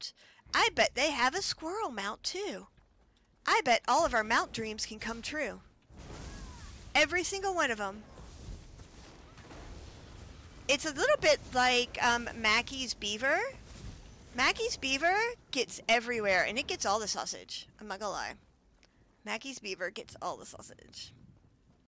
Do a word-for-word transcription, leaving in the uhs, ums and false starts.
mount. I bet they have a squirrel mount too. I bet all of our mount dreams can come true. Every single one of them. It's a little bit like um, Mackie's Beaver. Mackie's Beaver gets everywhere, and it gets all the sausage. I'm not gonna lie. Mackie's Beaver gets all the sausage.